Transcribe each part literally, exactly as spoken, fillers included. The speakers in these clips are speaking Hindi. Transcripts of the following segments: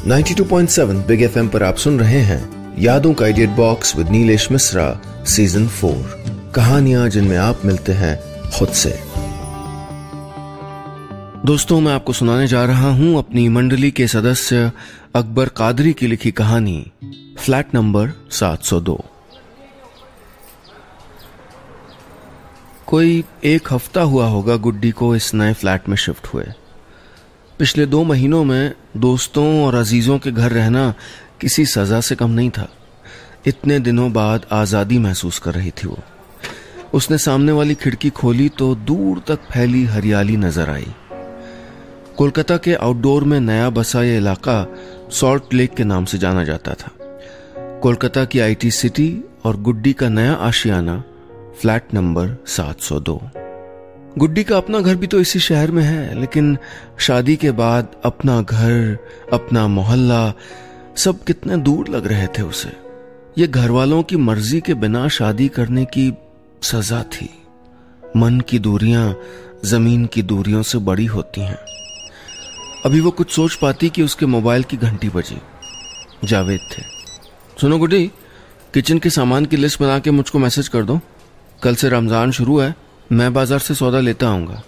बानवे पॉइंट सात बिग एफएम पर आप सुन रहे हैं यादों का Idiot Box with Nilesh Mishra season four. कहानियां जिनमें आप मिलते हैं खुद से। दोस्तों, मैं आपको सुनाने जा रहा हूं अपनी मंडली के सदस्य अकबर कादरी की लिखी कहानी फ्लैट नंबर सात सौ दो। कोई एक हफ्ता हुआ होगा गुड्डी को इस नए फ्लैट में शिफ्ट हुए। पिछले दो महीनों में दोस्तों और अजीजों के घर रहना किसी सजा से कम नहीं था। इतने दिनों बाद आजादी महसूस कर रही थी वो। उसने सामने वाली खिड़की खोली तो दूर तक फैली हरियाली नजर आई। कोलकाता के आउटडोर में नया बसा ये इलाका सॉल्ट लेक के नाम से जाना जाता था। कोलकाता की आईटी सिटी और गुड्डी का नया आशियाना फ्लैट नंबर सात सौ दो। गुड्डी का अपना घर भी तो इसी शहर में है, लेकिन शादी के बाद अपना घर, अपना मोहल्ला सब कितने दूर लग रहे थे उसे। ये घर वालों की मर्जी के बिना शादी करने की सजा थी। मन की दूरियां जमीन की दूरियों से बड़ी होती हैं। अभी वो कुछ सोच पाती कि उसके मोबाइल की घंटी बजी। जावेद थे। सुनो गुड्डी, किचन के सामान की लिस्ट बना के मुझको मैसेज कर दो। कल से रमजान शुरू है, मैं बाजार से सौदा लेता आऊंगा।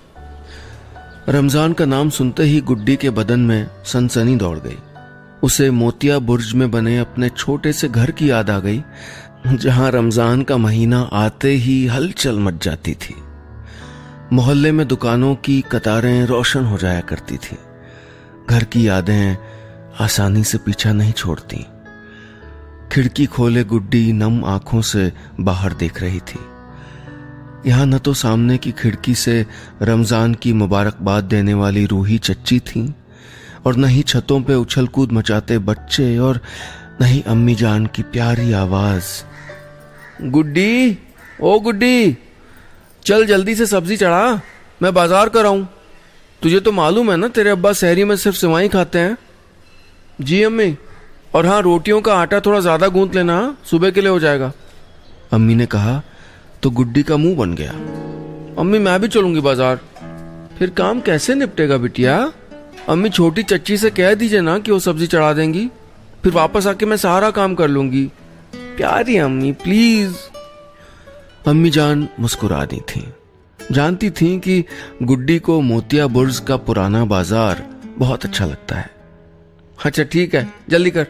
रमजान का नाम सुनते ही गुड्डी के बदन में सनसनी दौड़ गई। उसे मोतिया बुर्ज में बने अपने छोटे से घर की याद आ गई, जहां रमजान का महीना आते ही हलचल मच जाती थी। मोहल्ले में दुकानों की कतारें रोशन हो जाया करती थी। घर की यादें आसानी से पीछा नहीं छोड़ती। खिड़की खोले गुड्डी नम आंखों से बाहर देख रही थी। यहां न तो सामने की खिड़की से रमजान की मुबारकबाद देने वाली रूही चच्ची थी, और न ही छतों पे उछल कूद मचाते बच्चे, और न ही अम्मी जान की प्यारी आवाज। गुड्डी, ओ गुड्डी, चल जल्दी से सब्जी चढ़ा, मैं बाजार कर आऊं। तुझे तो मालूम है ना, तेरे अब्बा शहरी में सिर्फ सिवाई खाते हैं। जी अम्मी, और हाँ, रोटियों का आटा थोड़ा ज्यादा गूंथ लेना, सुबह के लिए हो जाएगा। अम्मी ने कहा तो गुड्डी का मुंह बन गया। अम्मी, मैं भी चलूंगी बाजार। फिर काम कैसे निपटेगा बिटिया? अम्मी, छोटी चच्ची से कह दीजिए ना कि वो सब्जी चढ़ा देंगी, फिर वापस आके मैं सारा काम कर लूंगी। प्यारी अम्मी, प्लीज। अम्मी जान मुस्कुरा दी थी। जानती थी कि गुड्डी को मोतिया बुर्ज का पुराना बाजार बहुत अच्छा लगता है। अच्छा ठीक है, जल्दी कर।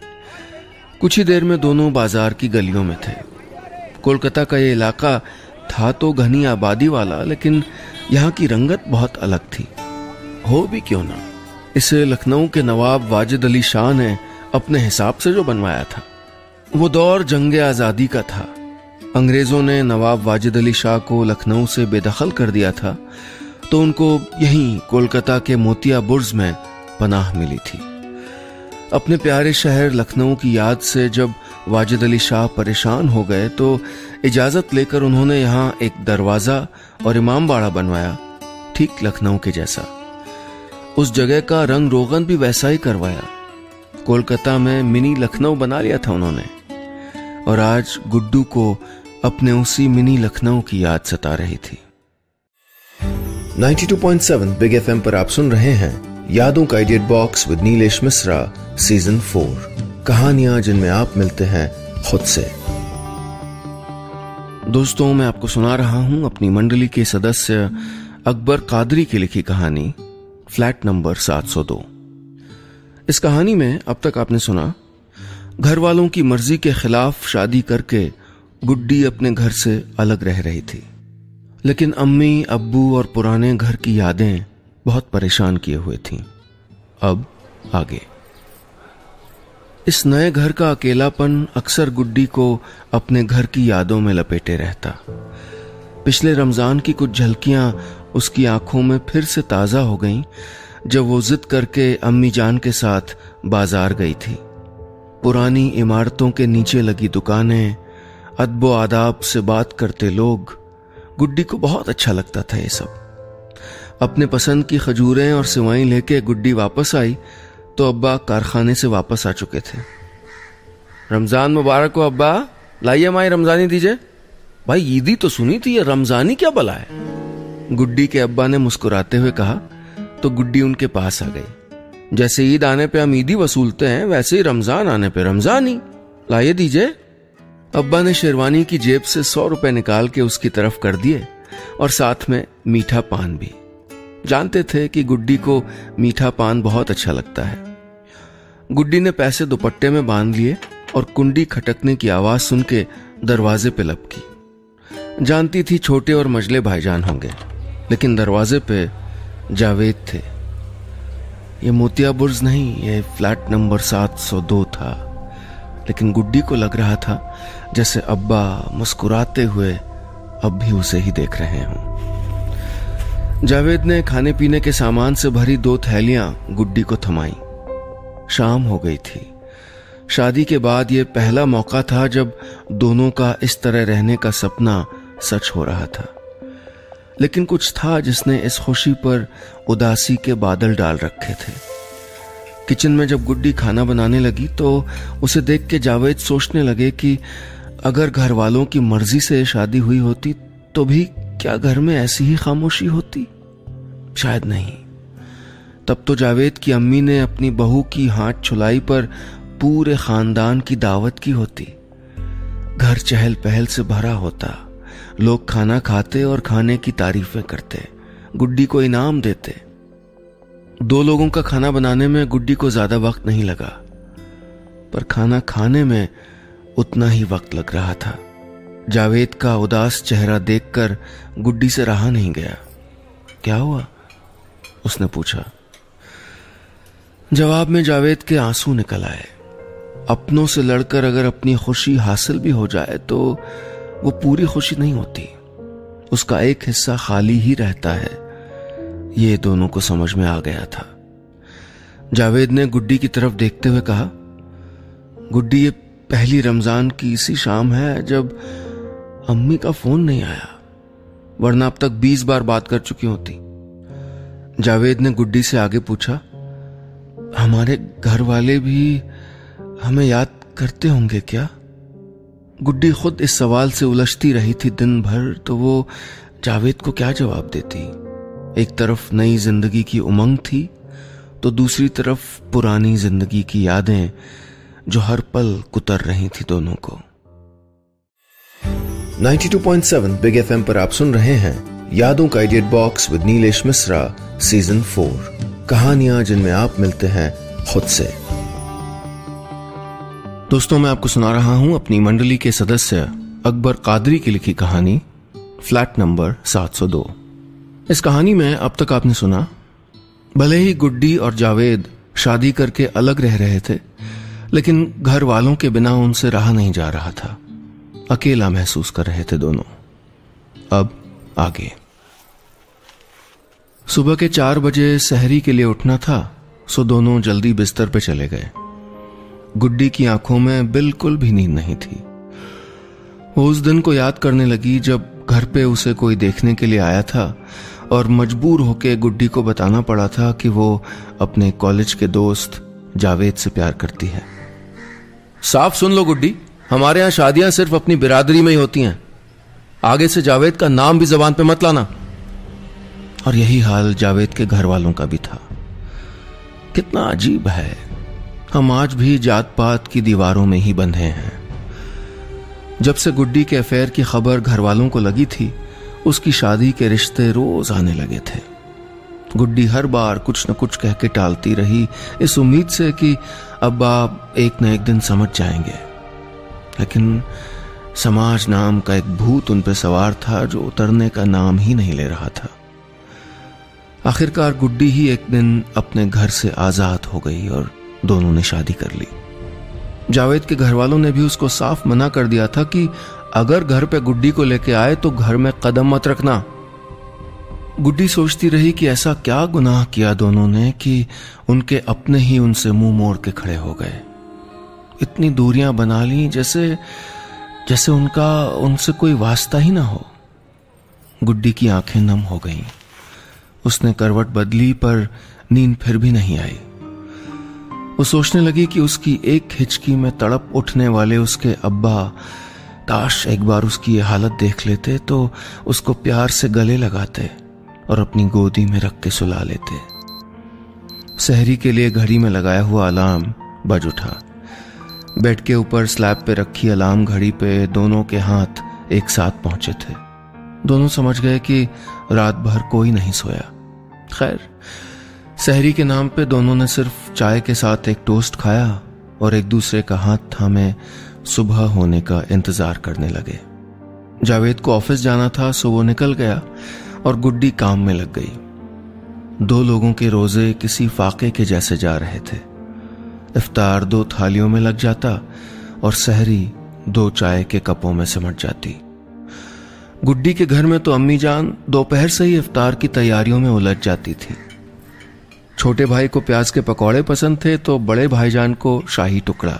कुछ ही देर में दोनों बाजार की गलियों में थे। कोलकाता का ये इलाका था तो घनी आबादी वाला, लेकिन यहाँ की रंगत बहुत अलग थी। हो भी क्यों ना, इसे लखनऊ के नवाब वाजिद अली शाह ने अपने हिसाब से जो बनवाया था। वो दौर जंगे आजादी का था। अंग्रेजों ने नवाब वाजिद अली शाह को लखनऊ से बेदखल कर दिया था, तो उनको यहीं कोलकाता के मोतिया बुर्ज में पनाह मिली थी। अपने प्यारे शहर लखनऊ की याद से जब वाजिद अली शाह परेशान हो गए तो इजाजत लेकर उन्होंने यहाँ एक दरवाजा और इमाम बाड़ा बनवाया, ठीक लखनऊ के जैसा। उस जगह का रंग रोगन भी वैसा ही करवाया। कोलकाता में मिनी लखनऊ बना लिया था उन्होंने, और आज गुड्डू को अपने उसी मिनी लखनऊ की याद सता रही थी। बानवे पॉइंट सात बिग एफएम पर आप सुन रहे हैं यादों का Idiot Box with Nilesh Mishra season four. कहानियां जिनमें आप मिलते हैं खुद से। दोस्तों, मैं आपको सुना रहा हूं अपनी मंडली के सदस्य अकबर कादरी की लिखी कहानी फ्लैट नंबर सात सौ दो। इस कहानी में अब तक आपने सुना, घर वालों की मर्जी के खिलाफ शादी करके गुड्डी अपने घर से अलग रह रही थी, लेकिन अम्मी, अब्बू और पुराने घर की यादें बहुत परेशान किए हुए थीं। अब आगे। इस नए घर का अकेलापन अक्सर गुड्डी को अपने घर की यादों में लपेटे रहता। पिछले रमजान की कुछ झलकियां उसकी आंखों में फिर से ताजा हो गईं जब वो जिद करके अम्मी जान के साथ बाजार गई थी। पुरानी इमारतों के नीचे लगी दुकानें, अदबो आदाब से बात करते लोग, गुड्डी को बहुत अच्छा लगता था ये सब। अपने पसंद की खजूरें और सिवाई लेके गुड्डी वापस आई तो अब्बा कारखाने से वापस आ चुके थे। रमजान मुबारक हो अब्बा, लाइए माई रमजानी दीजिए। भाई ईदी तो सुनी थी, ये रमजानी क्या बला है? गुड्डी के अब्बा ने मुस्कुराते हुए कहा तो गुड्डी उनके पास आ गई। जैसे ईद आने पे हम ईदी वसूलते हैं, वैसे ही रमजान आने पे रमजानी। लाइए दीजिए। अब्बा ने शेरवानी की जेब से सौ रुपए निकाल के उसकी तरफ कर दिए और साथ में मीठा पान भी। जानते थे कि गुड्डी को मीठा पान बहुत अच्छा लगता है। गुड्डी ने पैसे दुपट्टे में बांध लिए और कुंडी खटकने की आवाज सुन के दरवाजे पे लपकी। जानती थी छोटे और मजले भाईजान होंगे, लेकिन दरवाजे पे जावेद थे। ये मोतिया बुर्ज नहीं, ये फ्लैट नंबर सात सौ दो था। लेकिन गुड्डी को लग रहा था जैसे अब्बा मुस्कुराते हुए अब भी उसे ही देख रहे हों। जावेद ने खाने पीने के सामान से भरी दो थैलियां गुड्डी को थमाई। शाम हो गई थी। शादी के बाद यह पहला मौका था जब दोनों का इस तरह रहने का सपना सच हो रहा था। लेकिन कुछ था जिसने इस खुशी पर उदासी के बादल डाल रखे थे। किचन में जब गुड्डी खाना बनाने लगी तो उसे देख के जावेद सोचने लगे कि अगर घर वालों की मर्जी से शादी हुई होती तो भी क्या घर में ऐसी ही खामोशी होती? शायद नहीं। तब तो जावेद की अम्मी ने अपनी बहू की हाथ छुलाई पर पूरे खानदान की दावत की होती। घर चहल पहल से भरा होता, लोग खाना खाते और खाने की तारीफें करते, गुड्डी को इनाम देते। दो लोगों का खाना बनाने में गुड्डी को ज्यादा वक्त नहीं लगा, पर खाना खाने में उतना ही वक्त लग रहा था। जावेद का उदास चेहरा देखकर गुड्डी से रहा नहीं गया। क्या हुआ? उसने पूछा। जवाब में जावेद के आंसू निकल आए। अपनों से लड़कर अगर अपनी खुशी हासिल भी हो जाए तो वो पूरी खुशी नहीं होती, उसका एक हिस्सा खाली ही रहता है। ये दोनों को समझ में आ गया था। जावेद ने गुड्डी की तरफ देखते हुए कहा, गुड्डी, ये पहली रमजान की इसी शाम है जब अम्मी का फोन नहीं आया, वरना अब तक बीस बार बात कर चुकी होती। जावेद ने गुड्डी से आगे पूछा, हमारे घर वाले भी हमें याद करते होंगे क्या? गुड्डी खुद इस सवाल से उलझती रही थी दिन भर, तो वो जावेद को क्या जवाब देती। एक तरफ नई जिंदगी की उमंग थी तो दूसरी तरफ पुरानी जिंदगी की यादें जो हर पल कुतर रही थी दोनों को। बानवे पॉइंट सात बिग एफएम पर आप सुन रहे हैं यादों का Idiot Box with Nilesh Mishra season four, कहानियां जिनमें आप मिलते हैं खुद से। दोस्तों, मैं आपको सुना रहा हूं अपनी मंडली के सदस्य अकबर कादरी की लिखी कहानी फ्लैट नंबर सात सौ दो। इस कहानी में अब तक आपने सुना, भले ही गुड्डी और जावेद शादी करके अलग रह रहे थे, लेकिन घर वालों के बिना उनसे रहा नहीं जा रहा था। अकेला महसूस कर रहे थे दोनों। अब आगे। सुबह के चार बजे सहरी के लिए उठना था, सो दोनों जल्दी बिस्तर पे चले गए। गुड्डी की आंखों में बिल्कुल भी नींद नहीं थी। वो उस दिन को याद करने लगी जब घर पे उसे कोई देखने के लिए आया था और मजबूर होके गुड्डी को बताना पड़ा था कि वो अपने कॉलेज के दोस्त जावेद से प्यार करती है। साफ सुन लो गुड्डी, हमारे यहां शादियां सिर्फ अपनी बिरादरी में ही होती हैं। आगे से जावेद का नाम भी जबान पे मत लाना। और यही हाल जावेद के घर वालों का भी था। कितना अजीब है, हम आज भी जात पात की दीवारों में ही बंधे हैं। जब से गुड्डी के अफेयर की खबर घर वालों को लगी थी, उसकी शादी के रिश्ते रोज आने लगे थे। गुड्डी हर बार कुछ न कुछ कह के टालती रही, इस उम्मीद से कि अब आप एक न एक दिन समझ जाएंगे। लेकिन समाज नाम का एक भूत उन पर सवार था जो उतरने का नाम ही नहीं ले रहा था। आखिरकार गुड्डी ही एक दिन अपने घर से आजाद हो गई और दोनों ने शादी कर ली। जावेद के घर वालों ने भी उसको साफ मना कर दिया था कि अगर घर पे गुड्डी को लेके आए तो घर में कदम मत रखना। गुड्डी सोचती रही कि ऐसा क्या गुनाह किया दोनों ने कि उनके अपने ही उनसे मुंह मोड़ के खड़े हो गए। इतनी दूरियां बना ली जैसे जैसे उनका उनसे कोई वास्ता ही ना हो। गुड्डी की आंखें नम हो गईं। उसने करवट बदली पर नींद फिर भी नहीं आई। वो सोचने लगी कि उसकी एक हिचकी में तड़प उठने वाले उसके अब्बा काश एक बार उसकी ये हालत देख लेते तो उसको प्यार से गले लगाते और अपनी गोदी में रख के सुला लेते। सहरी के लिए घड़ी में लगाया हुआ अलार्म बज उठा। बेड के ऊपर स्लैब पे रखी अलार्म घड़ी पे दोनों के हाथ एक साथ पहुंचे थे। दोनों समझ गए कि रात भर कोई नहीं सोया। खैर, सहरी के नाम पे दोनों ने सिर्फ चाय के साथ एक टोस्ट खाया और एक दूसरे का हाथ थामे सुबह होने का इंतजार करने लगे। जावेद को ऑफिस जाना था, सो वो निकल गया और गुड्डी काम में लग गई। दो लोगों के रोजे किसी फाके के जैसे जा रहे थे। इफ्तार दो थालियों में लग जाता और सहरी दो चाय के कपों में सिमट जाती। गुड्डी के घर में तो अम्मी जान दोपहर से ही इफ्तार की तैयारियों में उलझ जाती थी। छोटे भाई को प्याज के पकौड़े पसंद थे तो बड़े भाईजान को शाही टुकड़ा।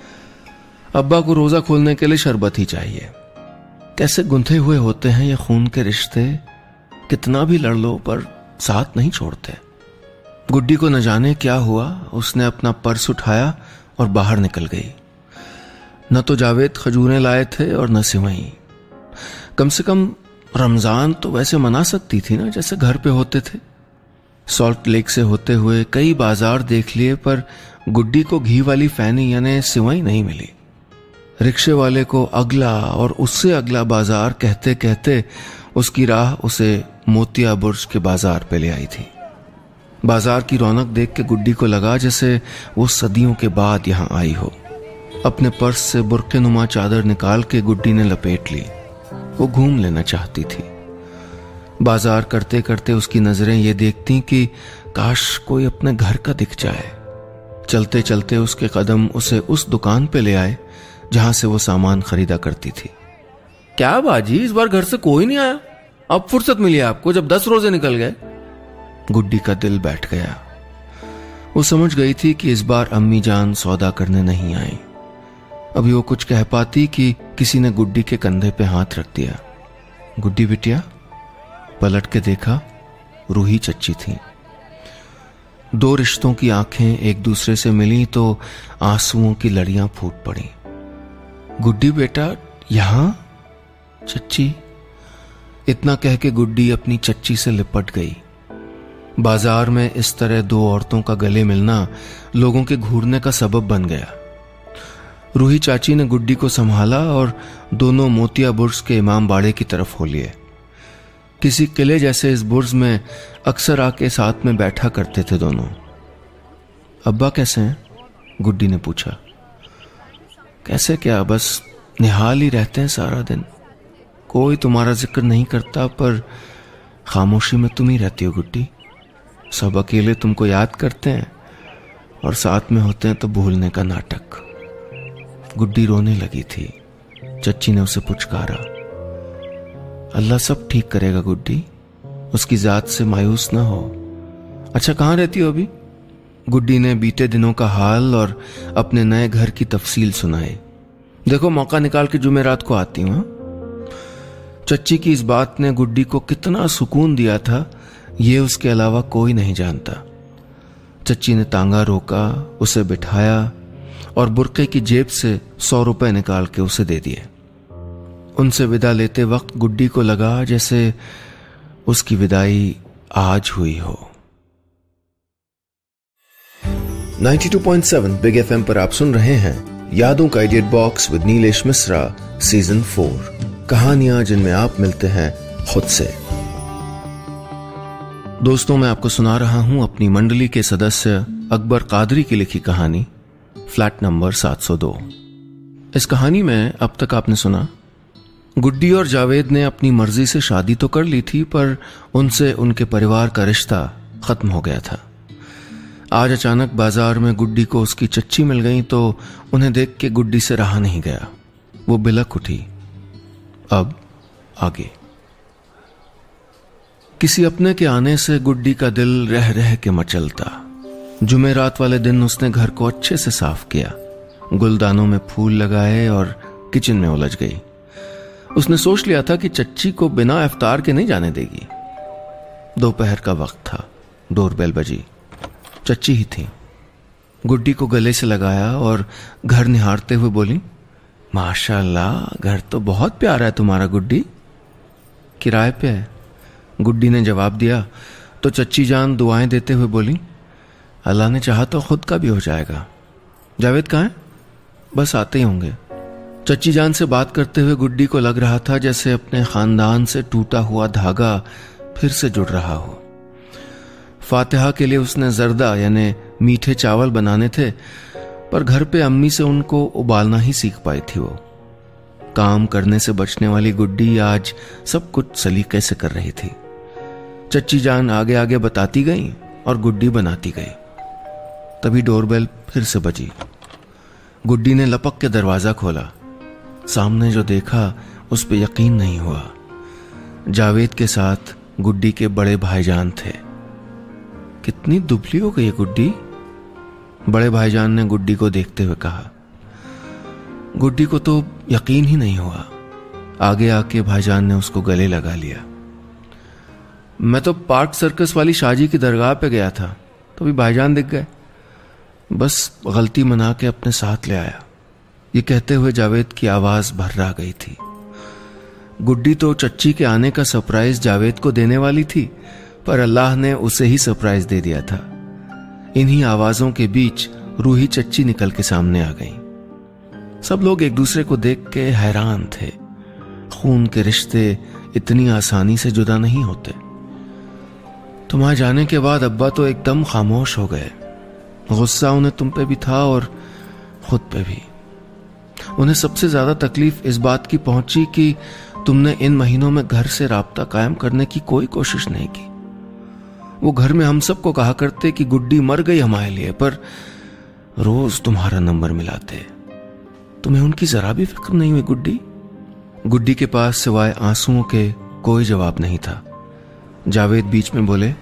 अब्बा को रोजा खोलने के लिए शरबत ही चाहिए। कैसे गुंथे हुए होते हैं ये खून के रिश्ते, कितना भी लड़ लो पर साथ नहीं छोड़ते। गुड्डी को न जाने क्या हुआ, उसने अपना पर्स उठाया और बाहर निकल गई। न तो जावेद खजूरें लाए थे और न सिवई। कम से कम रमजान तो वैसे मना सकती थी ना, जैसे घर पे होते थे। सॉल्ट लेक से होते हुए कई बाजार देख लिए पर गुड्डी को घी वाली फैनी यानी सिवई नहीं मिली। रिक्शे वाले को अगला और उससे अगला बाजार कहते कहते उसकी राह उसे मोतिया बुर्ज के बाजार पे ले आई थी। बाजार की रौनक देख के गुड्डी को लगा जैसे वो सदियों के बाद यहां आई हो। अपने पर्स से बुरके नुमा चादर निकाल के गुड्डी ने लपेट ली। वो घूम लेना चाहती थी। बाजार करते करते उसकी नजरें ये देखती कि काश कोई अपने घर का दिख जाए। चलते चलते उसके कदम उसे उस दुकान पे ले आए जहां से वो सामान खरीदा करती थी। क्या बाजी, इस बार घर से कोई नहीं आया? अब फुर्सत मिली आपको जब दस रोजे निकल गए? गुड्डी का दिल बैठ गया। वो समझ गई थी कि इस बार अम्मी जान सौदा करने नहीं आई। अभी वो कुछ कह पाती कि किसी ने गुड्डी के कंधे पे हाथ रख दिया। गुड्डी बिटिया, पलट के देखा, रूही चच्ची थी। दो रिश्तों की आंखें एक दूसरे से मिली तो आंसुओं की लड़ियां फूट पड़ी। गुड्डी बेटा, यहां? चच्ची। इतना कह के गुड्डी अपनी चच्ची से लिपट गई। बाजार में इस तरह दो औरतों का गले मिलना लोगों के घूरने का सबब बन गया। रूही चाची ने गुड्डी को संभाला और दोनों मोतिया बुर्ज के इमाम बाड़े की तरफ हो लिए। किसी किले जैसे इस बुर्ज में अक्सर आके साथ में बैठा करते थे दोनों। अब्बा कैसे हैं? गुड्डी ने पूछा। कैसे क्या, बस निहाल ही रहते हैं सारा दिन। कोई तुम्हारा जिक्र नहीं करता पर खामोशी में तुम ही रहती हो गुड्डी। सब अकेले तुमको याद करते हैं और साथ में होते हैं तो भूलने का नाटक। गुड्डी रोने लगी थी। चच्ची ने उसे पुचकारा। अल्लाह सब ठीक करेगा गुड्डी, उसकी जात से मायूस ना हो। अच्छा, कहाँ रहती हो अभी? गुड्डी ने बीते दिनों का हाल और अपने नए घर की तफसील सुनाई। देखो, मौका निकाल के जुमेरात को आती हूं। चच्ची की इस बात ने गुड्डी को कितना सुकून दिया था ये उसके अलावा कोई नहीं जानता। चच्ची ने तांगा रोका, उसे बिठाया और बुरके की जेब से सौ रुपए निकाल के उसे दे दिए। उनसे विदा लेते वक्त गुड्डी को लगा जैसे उसकी विदाई आज हुई हो। बानवे पॉइंट सात बिग एफएम पर आप सुन रहे हैं यादों का Idiot Box with Nilesh Mishra season four. कहानियां जिनमें आप मिलते हैं खुद से। दोस्तों, मैं आपको सुना रहा हूं अपनी मंडली के सदस्य अकबर कादरी की लिखी कहानी फ्लैट नंबर सात सौ दो। इस कहानी में अब तक आपने सुना, गुड्डी और जावेद ने अपनी मर्जी से शादी तो कर ली थी पर उनसे उनके परिवार का रिश्ता खत्म हो गया था। आज अचानक बाजार में गुड्डी को उसकी चच्ची मिल गई तो उन्हें देख के गुड्डी से रहा नहीं गया। वो बिलक उठी। अब आगे। किसी अपने के आने से गुड्डी का दिल रह रह के मचलता। जुमेरात वाले दिन उसने घर को अच्छे से साफ किया, गुलदानों में फूल लगाए और किचन में उलझ गई। उसने सोच लिया था कि चच्ची को बिना इफ्तार के नहीं जाने देगी। दोपहर का वक्त था। डोरबेल बजी। चच्ची ही थी। गुड्डी को गले से लगाया और घर निहारते हुए बोली, माशाल्लाह, घर तो बहुत प्यारा है तुम्हारा गुड्डी। किराए पे है, गुड्डी ने जवाब दिया तो चच्ची जान दुआएं देते हुए बोली, अल्लाह ने चाहा तो खुद का भी हो जाएगा। जावेद कहाँ है? बस आते ही होंगे। चच्ची जान से बात करते हुए गुड्डी को लग रहा था जैसे अपने खानदान से टूटा हुआ धागा फिर से जुड़ रहा हो। फातिहा के लिए उसने जर्दा यानी मीठे चावल बनाने थे, पर घर पे अम्मी से उनको उबालना ही सीख पाई थी। वो काम करने से बचने वाली गुड्डी आज सब कुछ सलीके से कर रही थी। चच्ची जान आगे आगे बताती गई और गुड्डी बनाती गई। तभी डोरबेल फिर से बजी। गुड्डी ने लपक के दरवाजा खोला। सामने जो देखा उस पे यकीन नहीं हुआ। जावेद के साथ गुड्डी के बड़े भाईजान थे। कितनी दुबली हो गई है गुड्डी, बड़े भाईजान ने गुड्डी को देखते हुए कहा। गुड्डी को तो यकीन ही नहीं हुआ। आगे आके भाईजान ने उसको गले लगा लिया। मैं तो पार्क सर्कस वाली शाजी की दरगाह पे गया था, तो भी भाईजान दिख गए। बस गलती मना के अपने साथ ले आया। ये कहते हुए जावेद की आवाज भर्रा गई थी। गुड्डी तो चच्ची के आने का सरप्राइज जावेद को देने वाली थी, पर अल्लाह ने उसे ही सरप्राइज दे दिया था। इन्हीं आवाजों के बीच रूही चच्ची निकल के सामने आ गई। सब लोग एक दूसरे को देख के हैरान थे। खून के रिश्ते इतनी आसानी से जुदा नहीं होते। तुम्हारे जाने के बाद अब्बा तो एकदम खामोश हो गए। गुस्सा उन्हें तुम पे भी था और खुद पे भी। उन्हें सबसे ज्यादा तकलीफ इस बात की पहुंची कि तुमने इन महीनों में घर से राब्ता कायम करने की कोई कोशिश नहीं की। वो घर में हम सबको कहा करते कि गुड्डी मर गई हमारे लिए, पर रोज तुम्हारा नंबर मिलाते। तुम्हें उनकी जरा भी फिक्र नहीं हुई गुड्डी? गुड्डी के पास सिवाय आंसुओं के कोई जवाब नहीं था। जावेद बीच में बोले,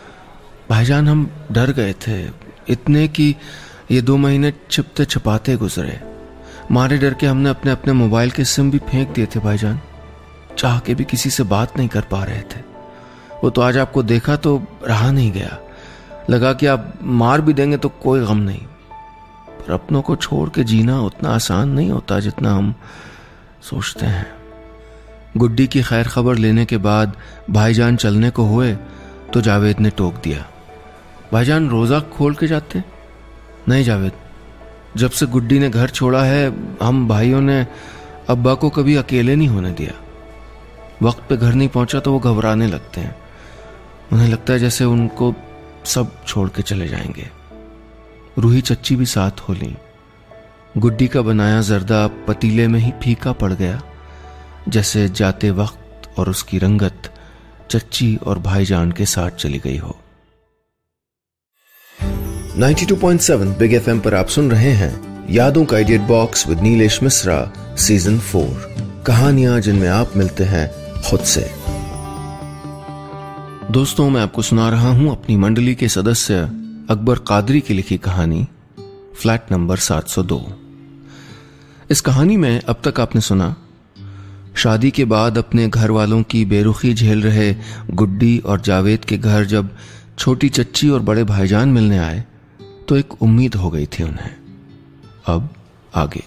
भाईजान हम डर गए थे, इतने कि ये दो महीने छिपते छिपाते गुजरे। मारे डर के हमने अपने अपने मोबाइल के सिम भी फेंक दिए थे भाईजान। चाह के भी किसी से बात नहीं कर पा रहे थे। वो तो आज आपको देखा तो रहा नहीं गया। लगा कि आप मार भी देंगे तो कोई गम नहीं, पर अपनों को छोड़ के जीना उतना आसान नहीं होता जितना हम सोचते हैं। गुड्डी की खैर खबर लेने के बाद भाईजान चलने को हुए तो जावेद ने टोक दिया, भाईजान रोजा खोल के जाते? नहीं जावेद, जब से गुड्डी ने घर छोड़ा है हम भाइयों ने अब्बा को कभी अकेले नहीं होने दिया। वक्त पे घर नहीं पहुंचा तो वो घबराने लगते हैं। उन्हें लगता है जैसे उनको सब छोड़ के चले जाएंगे। रूही चच्ची भी साथ हो ली। गुड्डी का बनाया जर्दा पतीले में ही फीका पड़ गया, जैसे जाते वक्त और उसकी रंगत चच्ची और भाईजान के साथ चली गई हो। Ninety two point seven Big FM पर आप सुन रहे हैं यादों का Idiot Box with Nilesh Mishra season four, कहानियां जिनमें आप मिलते हैं खुद से। दोस्तों, मैं आपको सुना रहा हूं अपनी मंडली के सदस्य अकबर कादरी की लिखी कहानी फ्लैट नंबर सात सौ दो। इस कहानी में अब तक आपने सुना, शादी के बाद अपने घर वालों की बेरुखी झेल रहे गुड्डी और जावेद के घर जब छोटी चच्ची और बड़े भाईजान मिलने आए तो एक उम्मीद हो गई थी उन्हें। अब आगे।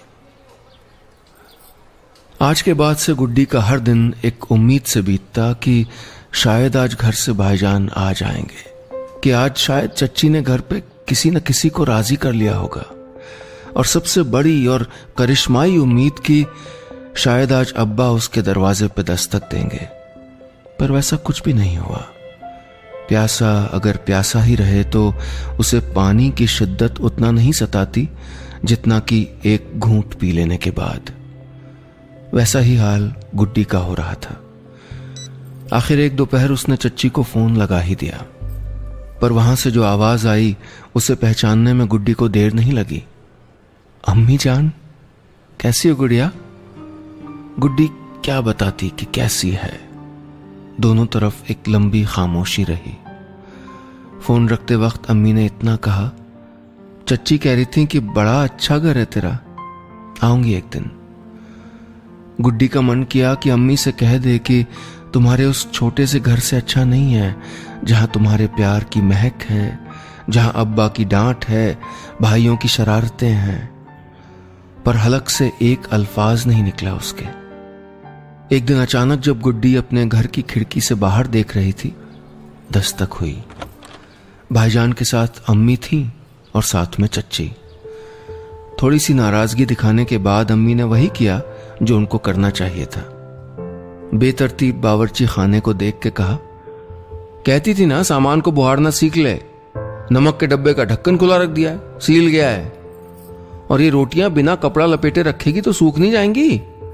आज के बाद से गुड्डी का हर दिन एक उम्मीद से बीतता कि शायद आज घर से भाईजान आ जाएंगे, कि आज शायद चच्ची ने घर पे किसी न किसी को राजी कर लिया होगा, और सबसे बड़ी और करिश्माई उम्मीद की शायद आज अब्बा उसके दरवाजे पे दस्तक देंगे। पर वैसा कुछ भी नहीं हुआ। प्यासा अगर प्यासा ही रहे तो उसे पानी की शिद्दत उतना नहीं सताती जितना कि एक घूंट पी लेने के बाद। वैसा ही हाल गुड्डी का हो रहा था। आखिर एक दोपहर उसने चच्ची को फोन लगा ही दिया, पर वहां से जो आवाज आई उसे पहचानने में गुड्डी को देर नहीं लगी। अम्मी जान, कैसी हो गुड़िया? गुड्डी क्या बताती कि कैसी है। दोनों तरफ एक लंबी खामोशी रही। फोन रखते वक्त अम्मी ने इतना कहा, चच्ची कह रही थी कि बड़ा अच्छा घर है तेरा, आऊंगी एक दिन। गुड्डी का मन किया कि अम्मी से कह दे कि तुम्हारे उस छोटे से घर से अच्छा नहीं है जहां तुम्हारे प्यार की महक है, जहां अब्बा की डांट है, भाइयों की शरारतें हैं। पर हलक से एक अल्फाज नहीं निकला उसके। एक दिन अचानक जब गुड्डी अपने घर की खिड़की से बाहर देख रही थी, दस्तक हुई। भाईजान के साथ अम्मी थी और साथ में चच्ची। थोड़ी सी नाराजगी दिखाने के बाद अम्मी ने वही किया जो उनको करना चाहिए था। बेतरतीब बावर्ची खाने को देख के कहा, कहती थी ना सामान को बुहारना सीख ले। नमक के डब्बे का ढक्कन खुला रख दिया है, सील गया है, और ये रोटियां बिना कपड़ा लपेटे रखेगी तो सूख नहीं जाएंगी।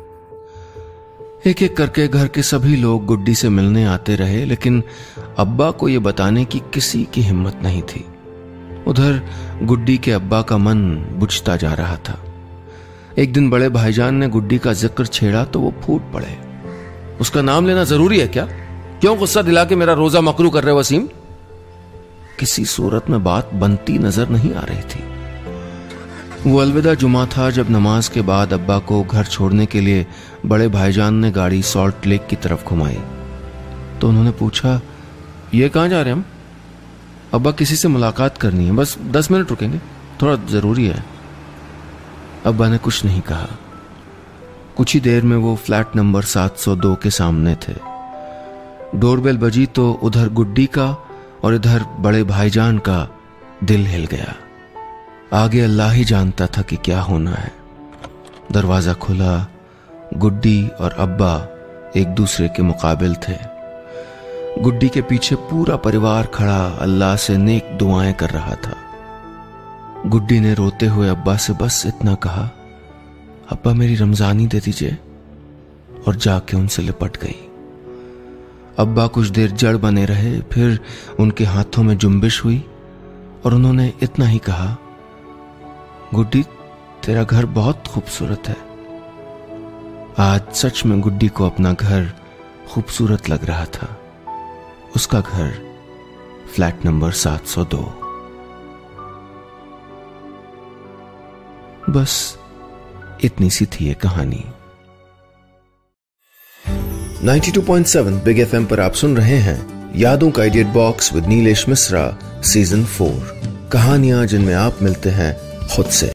एक एक करके घर के सभी लोग गुड्डी से मिलने आते रहे, लेकिन अब्बा को यह बताने की किसी की हिम्मत नहीं थी। उधर गुड्डी के अब्बा का मन बुझता जा रहा था। एक दिन बड़े भाईजान ने गुड्डी का जिक्र छेड़ा तो वो फूट पड़े। उसका नाम लेना जरूरी है क्या? क्यों गुस्सा दिला के मेरा रोजा मकरू कर रहे वसीम? किसी सूरत में बात बनती नजर नहीं आ रही थी। वो अलविदा जुमा था जब नमाज के बाद अब्बा को घर छोड़ने के लिए बड़े भाईजान ने गाड़ी सॉल्ट लेक की तरफ घुमाई तो उन्होंने पूछा, ये कहां जा रहे हम? अब्बा किसी से मुलाकात करनी है, बस दस मिनट रुकेंगे, थोड़ा जरूरी है। अब्बा ने कुछ नहीं कहा। कुछ ही देर में वो फ्लैट नंबर सात सौ दो के सामने थे। डोरबेल बजी तो उधर गुड्डी का और इधर बड़े भाईजान का दिल हिल गया। आगे अल्लाह ही जानता था कि क्या होना है। दरवाजा खुला। गुड्डी और अब्बा एक दूसरे के मुकाबिल थे। गुड्डी के पीछे पूरा परिवार खड़ा अल्लाह से नेक दुआएं कर रहा था। गुड्डी ने रोते हुए अब्बा से बस इतना कहा, अब्बा मेरी रमजानी दे दीजिए, और जाके उनसे लिपट गई। अब्बा कुछ देर जड़ बने रहे, फिर उनके हाथों में जुम्बिश हुई और उन्होंने इतना ही कहा, गुड्डी तेरा घर बहुत खूबसूरत है। आज सच में गुड्डी को अपना घर खूबसूरत लग रहा था। उसका घर फ्लैट नंबर सात सौ दो। बस इतनी सी थी ये कहानी। Ninety two point seven Big FM पर आप सुन रहे हैं यादों का Idiot Box with Nilesh Mishra season four. कहानियां जिनमें आप मिलते हैं खुद से।